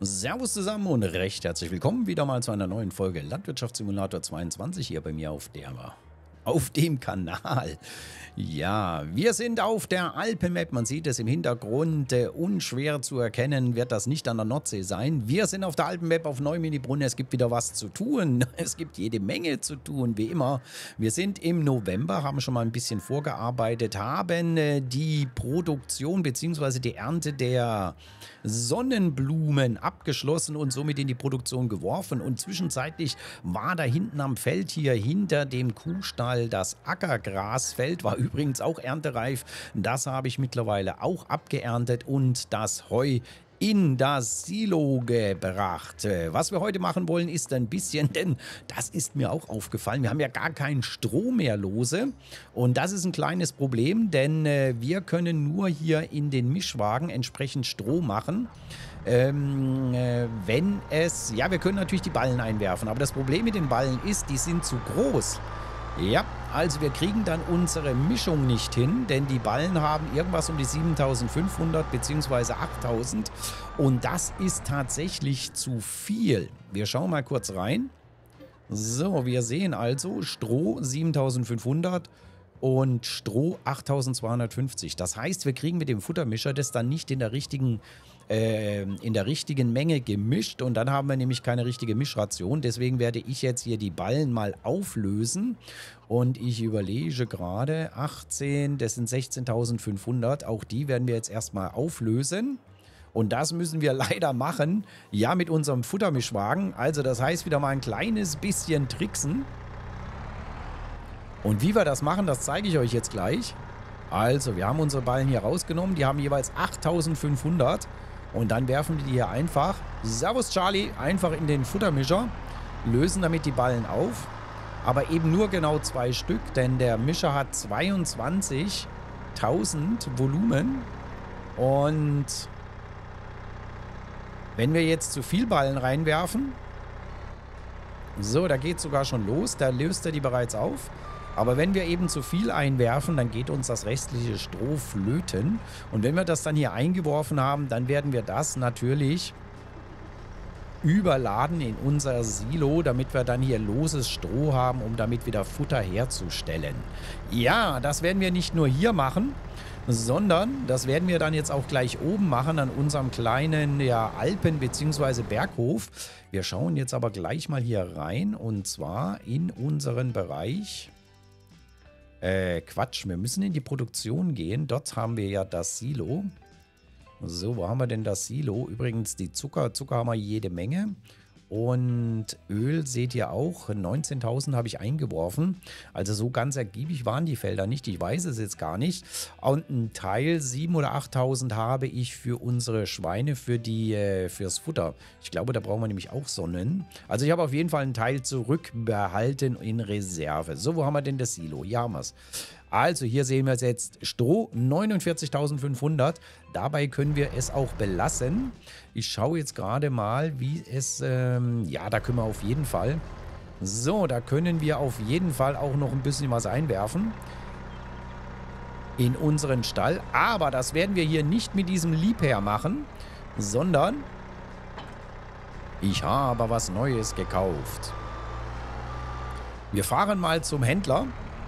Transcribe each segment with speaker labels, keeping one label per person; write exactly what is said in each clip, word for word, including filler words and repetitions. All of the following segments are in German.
Speaker 1: Servus zusammen und recht herzlich willkommen wieder mal zu einer neuen Folge Landwirtschaftssimulator zweiundzwanzig hier bei mir auf der auf dem Kanal. Ja, wir sind auf der Alpenmap. Man sieht es im Hintergrund. Äh, unschwer zu erkennen wird das nicht an der Nordsee sein. Wir sind auf der Alpenmap auf Neumini-Brunn. Es gibt wieder was zu tun. Es gibt jede Menge zu tun, wie immer. Wir sind im November, haben schon mal ein bisschen vorgearbeitet, haben äh, die Produktion bzw. die Ernte der Sonnenblumen abgeschlossen und somit in die Produktion geworfen. Und zwischenzeitlich war da hinten am Feld hier hinter dem Kuhstall das Ackergrasfeld, war übrigens auch erntereif. Das habe ich mittlerweile auch abgeerntet und das Heu in das Silo gebracht. Was wir heute machen wollen, ist ein bisschen, denn das ist mir auch aufgefallen, wir haben ja gar keinen Strom mehr lose und das ist ein kleines Problem, denn äh, wir können nur hier in den Mischwagen entsprechend Stroh machen. Ähm, äh, wenn es, ja, wir können natürlich die Ballen einwerfen, aber das Problem mit den Ballen ist, die sind zu groß. Ja, also wir kriegen dann unsere Mischung nicht hin, denn die Ballen haben irgendwas um die siebentausendfünfhundert bzw. achttausend und das ist tatsächlich zu viel. Wir schauen mal kurz rein. So, wir sehen also Stroh siebentausendfünfhundert und Stroh achttausendzweihundertfünfzig. Das heißt, wir kriegen mit dem Futtermischer das dann nicht in der richtigen äh, in der richtigen Menge gemischt und dann haben wir nämlich keine richtige Mischration. Deswegen werde ich jetzt hier die Ballen mal auflösen und ich überlege gerade, achtzehn, das sind sechzehntausendfünfhundert. Auch die werden wir jetzt erstmal auflösen. Und das müssen wir leider machen, ja, mit unserem Futtermischwagen. Also das heißt wieder mal ein kleines bisschen tricksen. Und wie wir das machen, das zeige ich euch jetzt gleich. Also, wir haben unsere Ballen hier rausgenommen. Die haben jeweils achttausendfünfhundert. Und dann werfen wir die hier einfach, Servus Charlie, einfach in den Futtermischer. Lösen damit die Ballen auf. Aber eben nur genau zwei Stück, denn der Mischer hat zweiundzwanzigtausend Volumen. Und wenn wir jetzt zu viel Ballen reinwerfen, so, da geht es sogar schon los. Da löst er die bereits auf. Aber wenn wir eben zu viel einwerfen, dann geht uns das restliche Stroh flöten. Und wenn wir das dann hier eingeworfen haben, dann werden wir das natürlich überladen in unser Silo, damit wir dann hier loses Stroh haben, um damit wieder Futter herzustellen. Ja, das werden wir nicht nur hier machen, sondern das werden wir dann jetzt auch gleich oben machen an unserem kleinen ja, Alpen- bzw. Berghof. Wir schauen jetzt aber gleich mal hier rein und zwar in unseren Bereich. Äh, Quatsch, wir müssen in die Produktion gehen. Dort haben wir ja das Silo. So, wo haben wir denn das Silo? Übrigens, die Zucker, Zucker haben wir jede Menge. Und Öl seht ihr auch, neunzehntausend habe ich eingeworfen. Also so ganz ergiebig waren die Felder nicht, ich weiß es jetzt gar nicht. Und ein Teil, siebentausend oder achttausend habe ich für unsere Schweine, für die, äh, fürs Futter. Ich glaube, da brauchen wir nämlich auch Sonnen. Also ich habe auf jeden Fall einen Teil zurückbehalten in Reserve. So, wo haben wir denn das Silo? Hier haben wir es. Also hier sehen wir es jetzt, Stroh neunundvierzigtausendfünfhundert. Dabei können wir es auch belassen. Ich schaue jetzt gerade mal, wie es, ähm, ja, da können wir auf jeden Fall. So, da können wir auf jeden Fall auch noch ein bisschen was einwerfen in unseren Stall. Aber das werden wir hier nicht mit diesem Liebherr machen, sondern ich habe was Neues gekauft. Wir fahren mal zum Händler.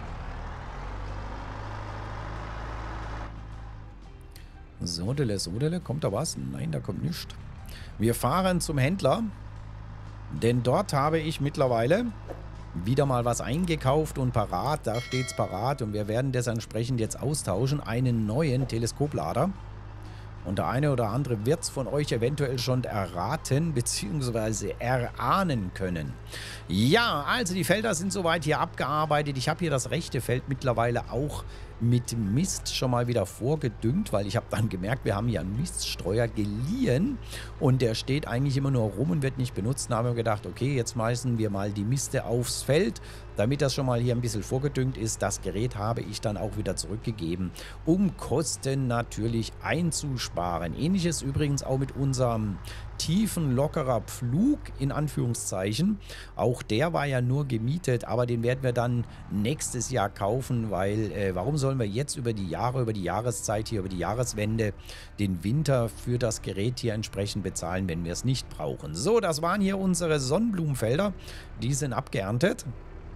Speaker 1: Sodele, Sodele, kommt da was? Nein, da kommt nichts. Wir fahren zum Händler, denn dort habe ich mittlerweile wieder mal was eingekauft und parat. Da steht es parat und wir werden das entsprechend jetzt austauschen. Einen neuen Teleskoplader. Und der eine oder andere wird es von euch eventuell schon erraten bzw. erahnen können. Ja, also die Felder sind soweit hier abgearbeitet. Ich habe hier das rechte Feld mittlerweile auch mit Mist schon mal wieder vorgedüngt, weil ich habe dann gemerkt, wir haben hier einen Miststreuer geliehen und der steht eigentlich immer nur rum und wird nicht benutzt. Da haben wir gedacht, okay, jetzt schmeißen wir mal die Miste aufs Feld, damit das schon mal hier ein bisschen vorgedüngt ist. Das Gerät habe ich dann auch wieder zurückgegeben, um Kosten natürlich einzusparen. Ähnliches übrigens auch mit unserem tiefen, lockerer Pflug, in Anführungszeichen. Auch der war ja nur gemietet, aber den werden wir dann nächstes Jahr kaufen, weil, äh, warum sollen sollen wir jetzt über die Jahre, über die Jahreszeit hier, über die Jahreswende den Winter für das Gerät hier entsprechend bezahlen, wenn wir es nicht brauchen. So, das waren hier unsere Sonnenblumenfelder. Die sind abgeerntet.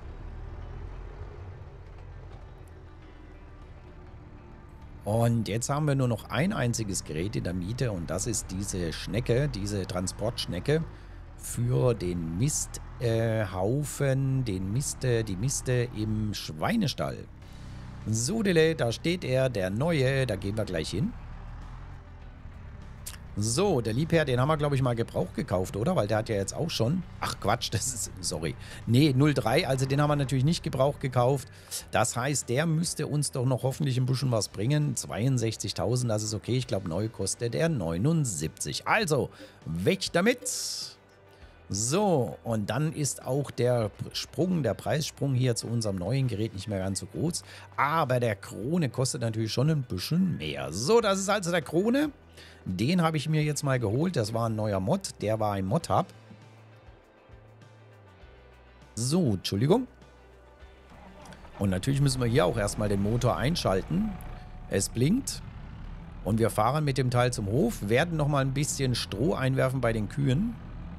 Speaker 1: Und jetzt haben wir nur noch ein einziges Gerät in der Miete und das ist diese Schnecke, diese Transportschnecke für den Misthaufen, äh, den Miste, die Miste im Schweinestall. So, da steht er, der neue, da gehen wir gleich hin. So, der Liebherr, den haben wir, glaube ich, mal Gebrauch gekauft, oder? Weil der hat ja jetzt auch schon... Ach, Quatsch, das ist... Sorry. Nee, null drei, also den haben wir natürlich nicht Gebrauch gekauft. Das heißt, der müsste uns doch noch hoffentlich ein bisschen was bringen. zweiundsechzigtausend, das ist okay. Ich glaube, neu kostet der neunundsiebzig. Also, weg damit. So, und dann ist auch der Sprung, der Preissprung hier zu unserem neuen Gerät nicht mehr ganz so groß. Aber der Krone kostet natürlich schon ein bisschen mehr. So, das ist also der Krone. Den habe ich mir jetzt mal geholt. Das war ein neuer Mod. Der war ein Mod-Hub. So, Entschuldigung. Und natürlich müssen wir hier auch erstmal den Motor einschalten. Es blinkt. Und wir fahren mit dem Teil zum Hof. Werden nochmal ein bisschen Stroh einwerfen bei den Kühen.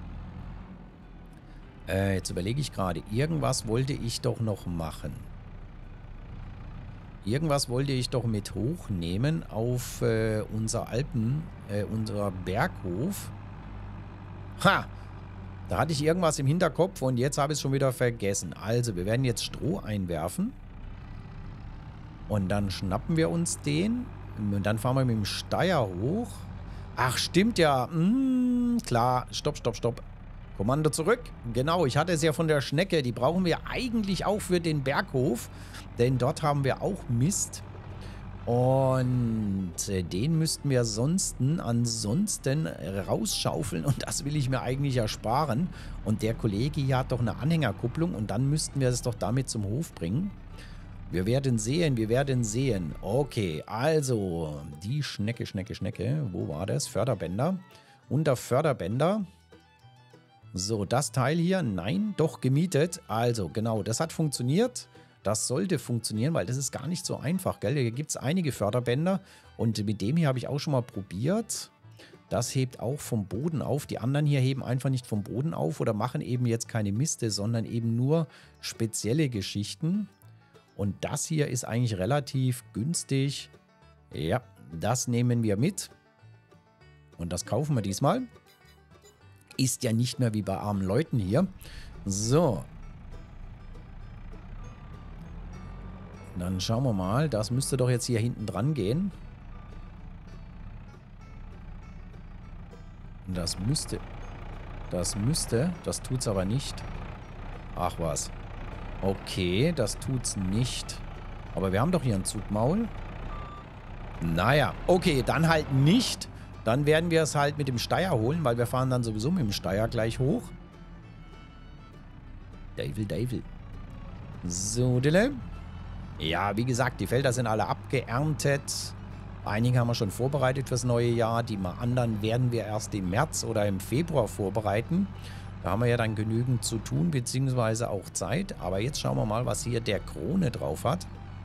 Speaker 1: Äh, jetzt überlege ich gerade. Irgendwas wollte ich doch noch machen. Irgendwas wollte ich doch mit hochnehmen auf äh, unser Alpen, äh, unser Berghof. Ha! Da hatte ich irgendwas im Hinterkopf und jetzt habe ich es schon wieder vergessen. Also, wir werden jetzt Stroh einwerfen. Und dann schnappen wir uns den. Und dann fahren wir mit dem Steier hoch. Ach, stimmt ja. Hm, klar. Stopp, stopp, stopp. Kommando zurück. Genau, ich hatte es ja von der Schnecke. Die brauchen wir eigentlich auch für den Berghof. Denn dort haben wir auch Mist. Und äh, den müssten wir ansonsten, ansonsten rausschaufeln. Und das will ich mir eigentlich ersparen. Und der Kollege hier hat doch eine Anhängerkupplung. Und dann müssten wir es doch damit zum Hof bringen. Wir werden sehen, wir werden sehen. Okay, also die Schnecke, Schnecke, Schnecke. Wo war das? Förderbänder. Unter Förderbänder. So, das Teil hier, nein, doch gemietet. Also, genau, das hat funktioniert. Das sollte funktionieren, weil das ist gar nicht so einfach, gell? Hier gibt es einige Förderbänder und mit dem hier habe ich auch schon mal probiert. Das hebt auch vom Boden auf. Die anderen hier heben einfach nicht vom Boden auf oder machen eben jetzt keine Miste, sondern eben nur spezielle Geschichten. Und das hier ist eigentlich relativ günstig. Ja, das nehmen wir mit. Und das kaufen wir diesmal. Ist ja nicht mehr wie bei armen Leuten hier. So. Dann schauen wir mal. Das müsste doch jetzt hier hinten dran gehen. Das müsste... Das müsste... Das tut's aber nicht. Ach was. Okay, das tut's nicht. Aber wir haben doch hier ein Zugmaul. Naja, okay, dann halt nicht. Dann werden wir es halt mit dem Steier holen, weil wir fahren dann sowieso mit dem Steier gleich hoch. Devil, Devil. So, Dille. Ja, wie gesagt, die Felder sind alle abgeerntet. Einige haben wir schon vorbereitet fürs neue Jahr. Die anderen werden wir erst im März oder im Februar vorbereiten. Da haben wir ja dann genügend zu tun, beziehungsweise auch Zeit. Aber jetzt schauen wir mal, was hier der Krone drauf hat.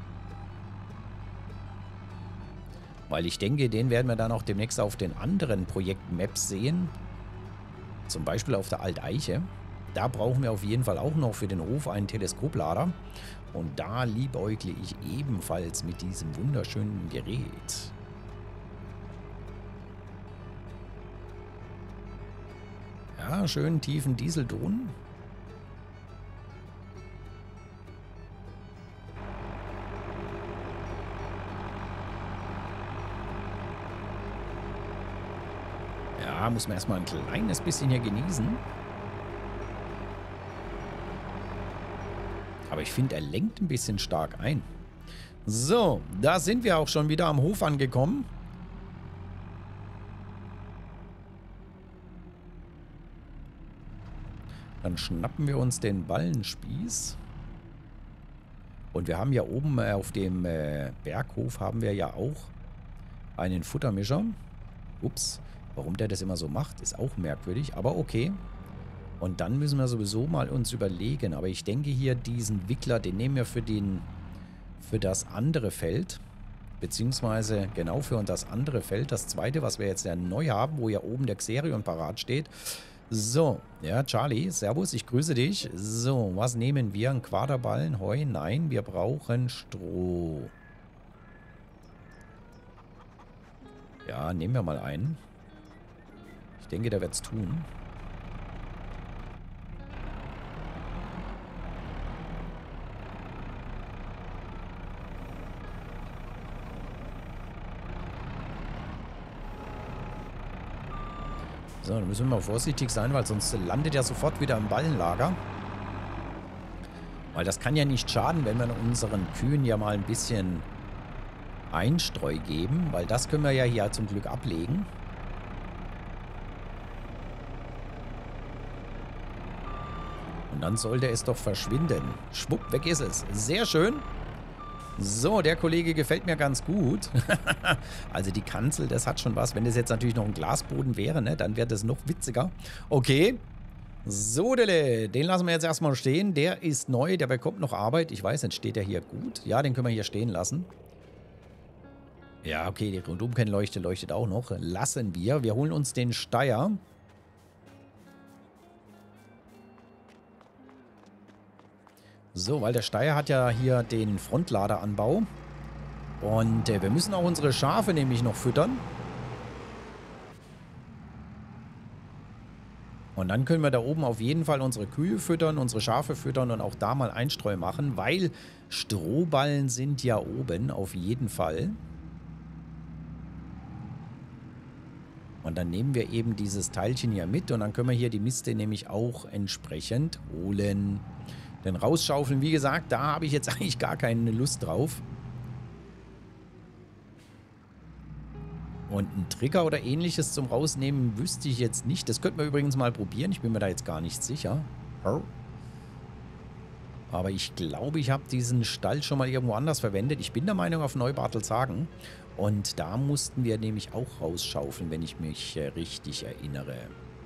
Speaker 1: Weil ich denke, den werden wir dann auch demnächst auf den anderen Projekt-Maps sehen. Zum Beispiel auf der Alteiche. Da brauchen wir auf jeden Fall auch noch für den Hof einen Teleskoplader. Und da liebäugle ich ebenfalls mit diesem wunderschönen Gerät. Ja, schön tiefen Dieselton. Ja, muss man erstmal ein kleines bisschen hier genießen. Aber ich finde, er lenkt ein bisschen stark ein. So, da sind wir auch schon wieder am Hof angekommen. Dann schnappen wir uns den Ballenspieß. Und wir haben ja oben äh, auf dem äh, Berghof haben wir ja auch einen Futtermischer. Ups, warum der das immer so macht, ist auch merkwürdig, aber okay. Und dann müssen wir sowieso mal uns überlegen. Aber ich denke hier, diesen Wickler, den nehmen wir für den, für das andere Feld. Beziehungsweise genau für das andere Feld. Das zweite, was wir jetzt ja neu haben, wo ja oben der Xerion parat steht. So, ja, Charlie, servus, ich grüße dich. So, was nehmen wir? Ein Quaderballen, Heu? Nein, wir brauchen Stroh. Ja, nehmen wir mal einen. Ich denke, der wird es tun. So, dann müssen wir mal vorsichtig sein, weil sonst landet er sofort wieder im Ballenlager. Weil das kann ja nicht schaden, wenn wir unseren Kühen ja mal ein bisschen Einstreu geben. Weil das können wir ja hier zum Glück ablegen. Und dann sollte es doch verschwinden. Schwupp, weg ist es. Sehr schön. So, der Kollege gefällt mir ganz gut. Also die Kanzel, das hat schon was. Wenn das jetzt natürlich noch ein Glasboden wäre, ne, dann wäre das noch witziger. Okay. So, Dele, den lassen wir jetzt erstmal stehen. Der ist neu, der bekommt noch Arbeit. Ich weiß nicht, steht der hier gut? Ja, den können wir hier stehen lassen. Ja, okay, die Rundumkennleuchte leuchtet auch noch. Lassen wir. Wir holen uns den Steier. So, weil der Steier hat ja hier den Frontladeranbau. Und äh, wir müssen auch unsere Schafe nämlich noch füttern. Und dann können wir da oben auf jeden Fall unsere Kühe füttern, unsere Schafe füttern und auch da mal Einstreu machen, weil Strohballen sind ja oben auf jeden Fall. Und dann nehmen wir eben dieses Teilchen hier mit und dann können wir hier die Miste nämlich auch entsprechend holen. Denn rausschaufeln, wie gesagt, da habe ich jetzt eigentlich gar keine Lust drauf. Und einen Trigger oder ähnliches zum Rausnehmen wüsste ich jetzt nicht. Das könnten wir übrigens mal probieren. Ich bin mir da jetzt gar nicht sicher. Aber ich glaube, ich habe diesen Stall schon mal irgendwo anders verwendet. Ich bin der Meinung auf Neubartelshagen. Und da mussten wir nämlich auch rausschaufeln, wenn ich mich äh, richtig erinnere.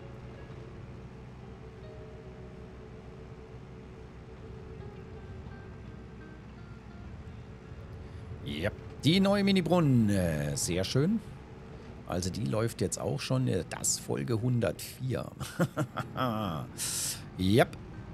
Speaker 1: Ja, die neue Mini-Brunnen. Äh, sehr schön. Also die läuft jetzt auch schon. Äh, das Folge hundertvier. Yep.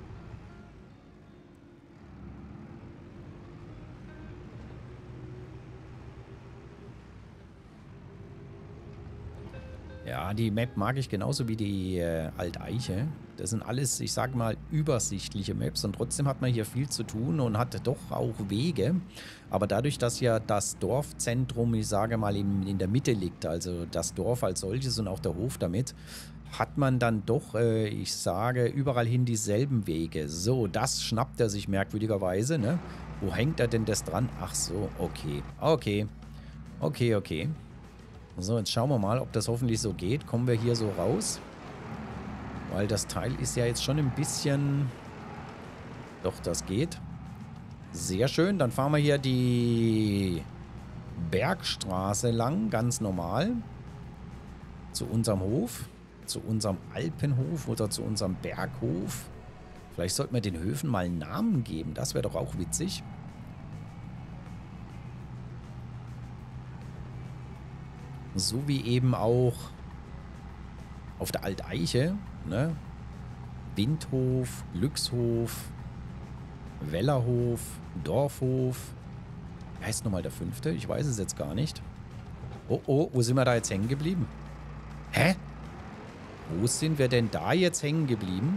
Speaker 1: Ja, die Map mag ich genauso wie die äh, Alteiche. Das sind alles, ich sag mal, übersichtliche Maps und trotzdem hat man hier viel zu tun und hat doch auch Wege. Aber dadurch, dass ja das Dorfzentrum, ich sage mal, in, in der Mitte liegt, also das Dorf als solches und auch der Hof damit, hat man dann doch, äh, ich sage, überall hin dieselben Wege. So, das schnappt er sich merkwürdigerweise, ne? Wo hängt er denn das dran? Ach so, okay. Okay. Okay, okay. So, jetzt schauen wir mal, ob das hoffentlich so geht. Kommen wir hier so raus? Weil das Teil ist ja jetzt schon ein bisschen... Doch, das geht. Sehr schön. Dann fahren wir hier die Bergstraße lang, ganz normal. Zu unserem Hof. Zu unserem Alpenhof oder zu unserem Berghof. Vielleicht sollten wir den Höfen mal einen Namen geben. Das wäre doch auch witzig. So wie eben auch auf der Alteiche, ne? Windhof, Glückshof, Wellerhof, Dorfhof. Wie heißt nochmal der fünfte? Ich weiß es jetzt gar nicht. Oh, oh, wo sind wir da jetzt hängen geblieben? Hä? Wo sind wir denn da jetzt hängen geblieben?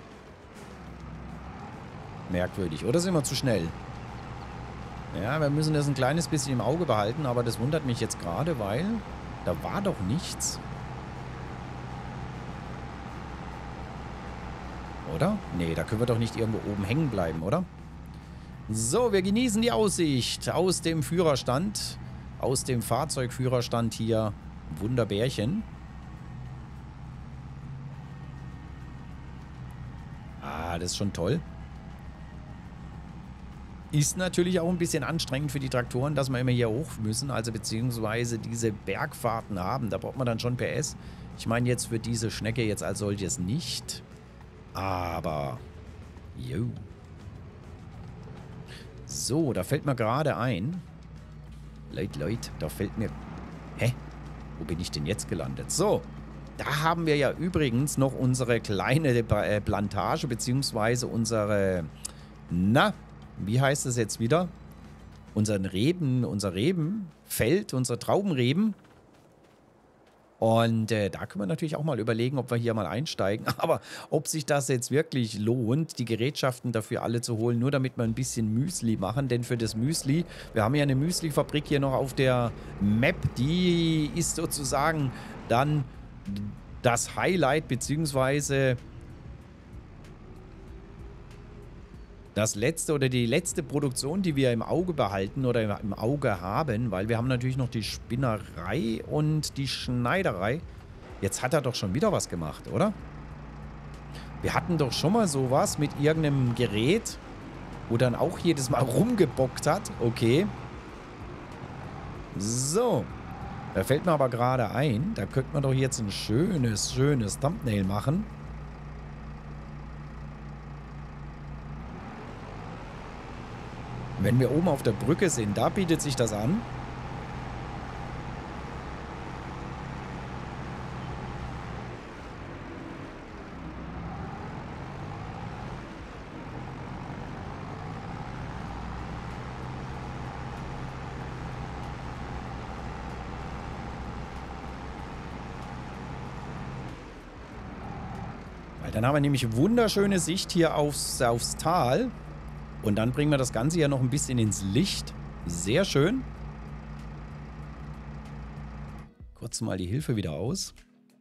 Speaker 1: Merkwürdig. Oder sind wir zu schnell? Ja, wir müssen das ein kleines bisschen im Auge behalten, aber das wundert mich jetzt gerade, weil da war doch nichts. Oder? Nee, da können wir doch nicht irgendwo oben hängen bleiben, oder? So, wir genießen die Aussicht aus dem Führerstand, aus dem Fahrzeugführerstand hier. Wunderbärchen. Ah, das ist schon toll. Ist natürlich auch ein bisschen anstrengend für die Traktoren, dass wir immer hier hoch müssen, also beziehungsweise diese Bergfahrten haben. Da braucht man dann schon P S. Ich meine jetzt für diese Schnecke jetzt als solches nicht. Aber, jo. So, da fällt mir gerade ein. Leute, Leute, da fällt mir... Hä? Wo bin ich denn jetzt gelandet? So, da haben wir ja übrigens noch unsere kleine Plantage, beziehungsweise unsere... Na, wie heißt es jetzt wieder? Unseren Reben, unser Rebenfeld, unsere Traubenreben. Und äh, da können wir natürlich auch mal überlegen, ob wir hier mal einsteigen. Aber ob sich das jetzt wirklich lohnt, die Gerätschaften dafür alle zu holen, nur damit wir ein bisschen Müsli machen. Denn für das Müsli, wir haben ja eine Müsli-Fabrik hier noch auf der Map, die ist sozusagen dann das Highlight, beziehungsweise das letzte oder die letzte Produktion, die wir im Auge behalten oder im Auge haben, weil wir haben natürlich noch die Spinnerei und die Schneiderei. Jetzt hat er doch schon wieder was gemacht, oder? Wir hatten doch schon mal sowas mit irgendeinem Gerät, wo dann auch jedes Mal rumgebockt hat. Okay. So. Da fällt mir aber gerade ein, da könnte man doch jetzt ein schönes, schönes Thumbnail machen. Wenn wir oben auf der Brücke sind, da bietet sich das an. Weil dann haben wir nämlich wunderschöne Sicht hier aufs, aufs Tal. Und dann bringen wir das Ganze ja noch ein bisschen ins Licht. Sehr schön. Kurz mal die Hilfe wieder aus.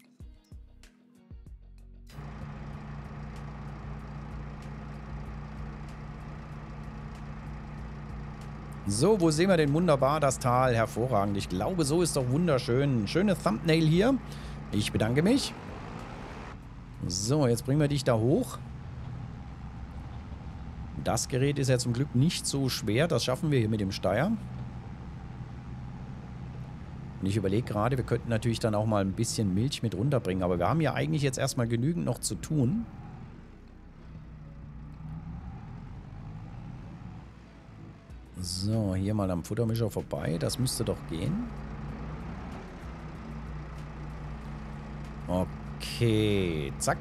Speaker 1: So, wo sehen wir denn wunderbar das Tal? Hervorragend. Ich glaube, so ist doch wunderschön. Schöne Thumbnail hier. Ich bedanke mich. So, jetzt bringen wir dich da hoch. Das Gerät ist ja zum Glück nicht so schwer. Das schaffen wir hier mit dem Steier. Und ich überlege gerade, wir könnten natürlich dann auch mal ein bisschen Milch mit runterbringen. Aber wir haben ja eigentlich jetzt erstmal genügend noch zu tun. So, hier mal am Futtermischer vorbei. Das müsste doch gehen. Okay, zack.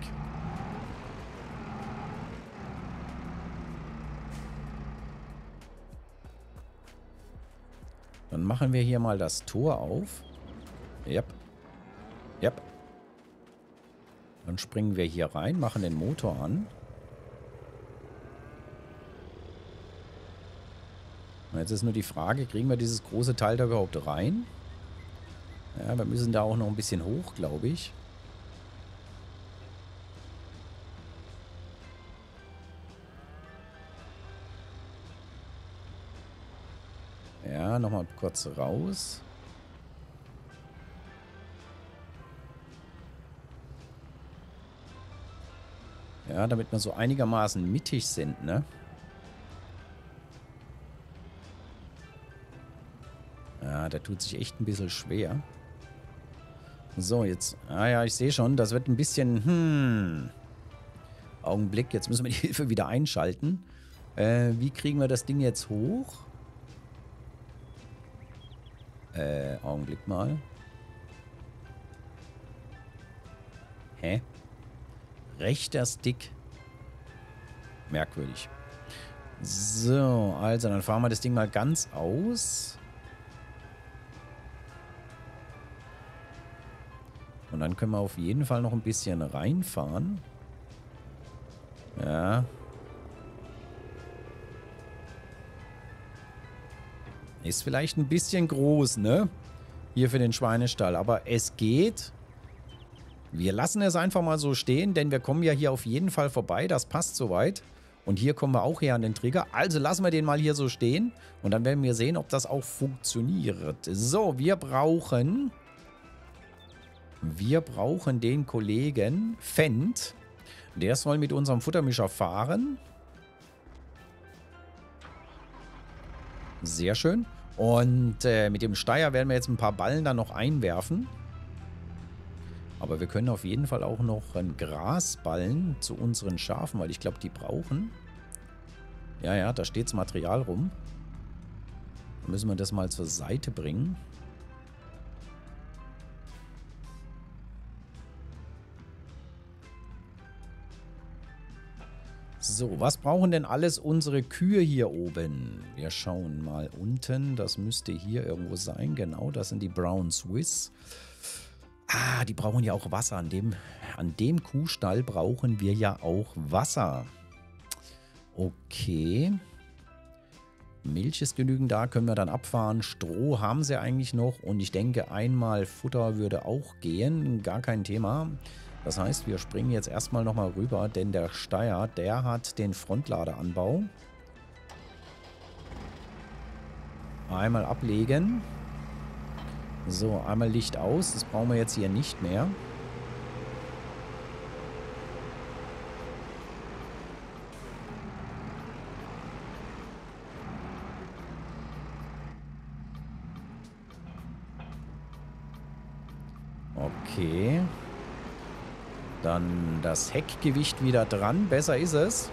Speaker 1: Dann machen wir hier mal das Tor auf. Yep. Yep. Dann springen wir hier rein, machen den Motor an. Und jetzt ist nur die Frage, kriegen wir dieses große Teil da überhaupt rein? Ja, wir müssen da auch noch ein bisschen hoch, glaube ich. Ja, nochmal kurz raus. Ja, damit wir so einigermaßen mittig sind, ne? Ja, der tut sich echt ein bisschen schwer. So, jetzt... Ah ja, ich sehe schon, das wird ein bisschen... Hm... Augenblick, jetzt müssen wir die Hilfe wieder einschalten. Äh, wie kriegen wir das Ding jetzt hoch? Äh, Augenblick mal. Hä? Rechter Stick. Merkwürdig. So, also dann fahren wir das Ding mal ganz aus. Und dann können wir auf jeden Fall noch ein bisschen reinfahren. Ja. Ist vielleicht ein bisschen groß, ne? Hier für den Schweinestall. Aber es geht. Wir lassen es einfach mal so stehen, denn wir kommen ja hier auf jeden Fall vorbei. Das passt soweit. Und hier kommen wir auch her an den Trigger. Also lassen wir den mal hier so stehen. Und dann werden wir sehen, ob das auch funktioniert. So, wir brauchen... Wir brauchen den Kollegen Fendt. Der soll mit unserem Futtermischer fahren. Sehr schön. Und äh, mit dem Steier werden wir jetzt ein paar Ballen dann noch einwerfen. Aber wir können auf jeden Fall auch noch einen Grasballen zu unseren Schafen, weil ich glaube, die brauchen. Ja, ja, da steht's Material rum. Müssen wir das mal zur Seite bringen. So, was brauchen denn alles unsere Kühe hier oben? Wir schauen mal unten. Das müsste hier irgendwo sein. Genau, das sind die Brown Swiss. Ah, die brauchen ja auch Wasser. An dem, an dem Kuhstall brauchen wir ja auch Wasser. Okay. Milch ist genügend da, können wir dann abfahren. Stroh haben sie eigentlich noch. Und ich denke, einmal Futter würde auch gehen. Gar kein Thema. Das heißt, wir springen jetzt erstmal nochmal rüber, denn der Steyr, der hat den Frontladeranbau. Einmal ablegen. So, einmal Licht aus. Das brauchen wir jetzt hier nicht mehr. Okay. Dann das Heckgewicht wieder dran. Besser ist es.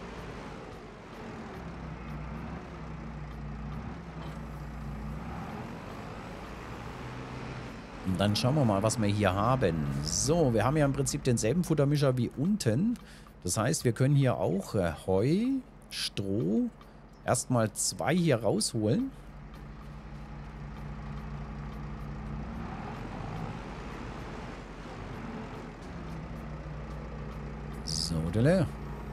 Speaker 1: Und dann schauen wir mal, was wir hier haben. So, wir haben ja im Prinzip denselben Futtermischer wie unten. Das heißt, wir können hier auch äh, Heu, Stroh, erstmal zwei hier rausholen. So, dele.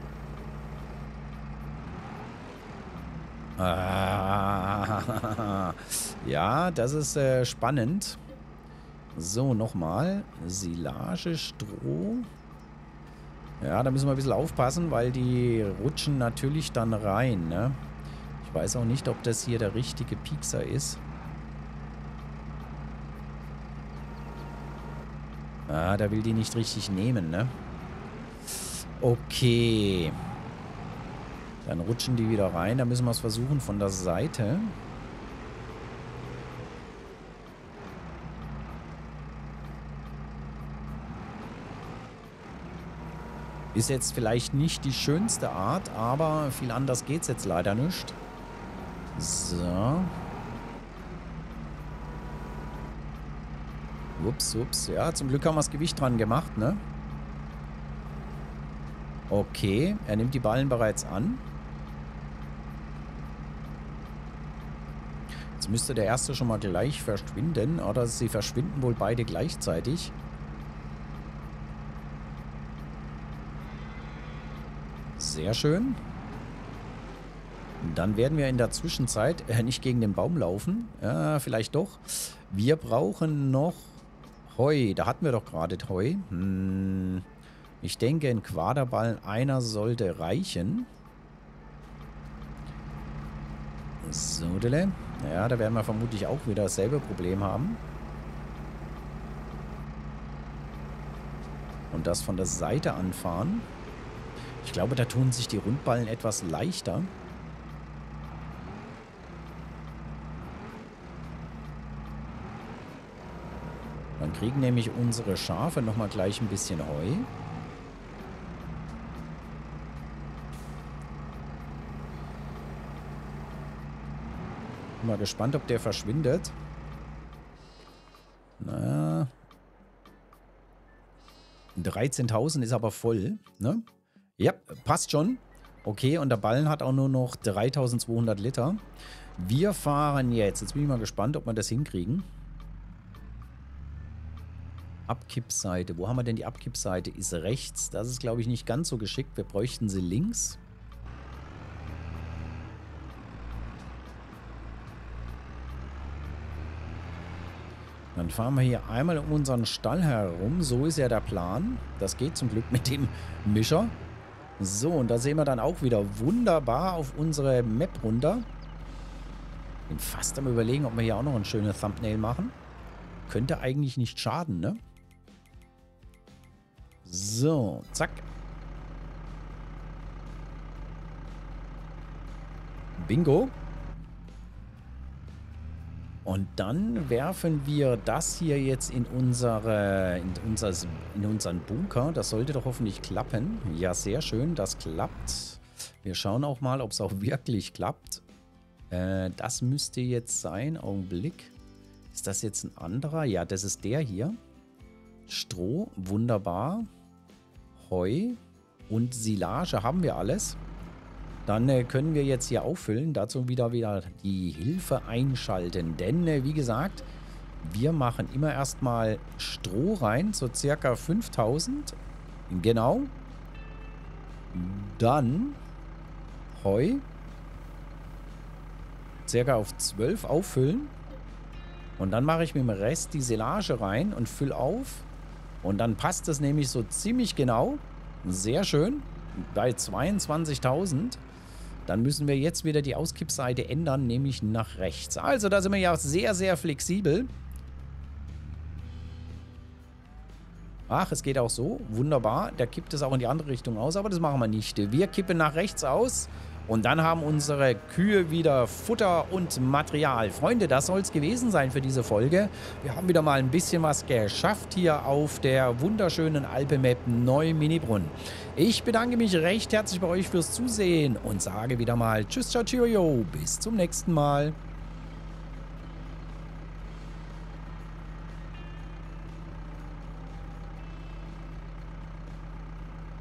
Speaker 1: Ah, ja, das ist äh, spannend. So, nochmal. Silage, Stroh. Ja, da müssen wir ein bisschen aufpassen, weil die rutschen natürlich dann rein, ne? Ich weiß auch nicht, ob das hier der richtige Piekser ist. Ah, der will die nicht richtig nehmen, ne? Okay. Dann rutschen die wieder rein. Da müssen wir es versuchen von der Seite. Ist jetzt vielleicht nicht die schönste Art, aber viel anders geht es jetzt leider nicht. So. Ups, ups. Ja, zum Glück haben wir das Gewicht dran gemacht, ne? Okay, er nimmt die Ballen bereits an. Jetzt müsste der erste schon mal gleich verschwinden. Oder sie verschwinden wohl beide gleichzeitig. Sehr schön. Dann werden wir in der Zwischenzeit äh, nicht gegen den Baum laufen. Ja, vielleicht doch. Wir brauchen noch Heu. Da hatten wir doch gerade Heu. Hm... Ich denke, ein Quaderballen einer sollte reichen. So, dele. Ja, da werden wir vermutlich auch wieder dasselbe Problem haben. Und das von der Seite anfahren. Ich glaube, da tun sich die Rundballen etwas leichter. Dann kriegen nämlich unsere Schafe nochmal gleich ein bisschen Heu. Mal gespannt, ob der verschwindet. Na. dreizehntausend ist aber voll, ne? Ja, passt schon. Okay, und der Ballen hat auch nur noch dreitausendzweihundert Liter. Wir fahren jetzt. Jetzt bin ich mal gespannt, ob wir das hinkriegen. Abkippseite. Wo haben wir denn die Abkippseite? Ist rechts. Das ist, glaube ich, nicht ganz so geschickt. Wir bräuchten sie links. Dann fahren wir hier einmal um unseren Stall herum. So ist ja der Plan. Das geht zum Glück mit dem Mischer. So, und da sehen wir dann auch wieder wunderbar auf unsere Map runter. Bin fast am Überlegen, ob wir hier auch noch ein schönes Thumbnail machen. Könnte eigentlich nicht schaden, ne? So, zack. Bingo. Und dann werfen wir das hier jetzt in, unsere, in, unser, in unseren Bunker. Das sollte doch hoffentlich klappen. Ja, sehr schön, das klappt. Wir schauen auch mal, ob es auch wirklich klappt. Äh, das müsste jetzt sein. Augenblick. Ist das jetzt ein anderer? Ja, das ist der hier. Stroh, wunderbar. Heu und Silage haben wir alles. Dann äh, können wir jetzt hier auffüllen. Dazu wieder wieder die Hilfe einschalten. Denn, äh, wie gesagt, wir machen immer erstmal Stroh rein. So circa fünftausend. Genau. Dann Heu. Circa auf zwölf auffüllen. Und dann mache ich mit dem Rest die Silage rein und fülle auf. Und dann passt das nämlich so ziemlich genau. Sehr schön. Bei zweiundzwanzigtausend. Dann müssen wir jetzt wieder die Auskippseite ändern, nämlich nach rechts. Also da sind wir ja sehr, sehr flexibel. Ach, es geht auch so. Wunderbar. Der kippt es auch in die andere Richtung aus, aber das machen wir nicht. Wir kippen nach rechts aus. Und dann haben unsere Kühe wieder Futter und Material. Freunde, das soll es gewesen sein für diese Folge. Wir haben wieder mal ein bisschen was geschafft hier auf der wunderschönen Alpenmap Neu-Minibrunn. Ich bedanke mich recht herzlich bei euch fürs Zusehen und sage wieder mal Tschüss, ciao, ciao, bis zum nächsten Mal.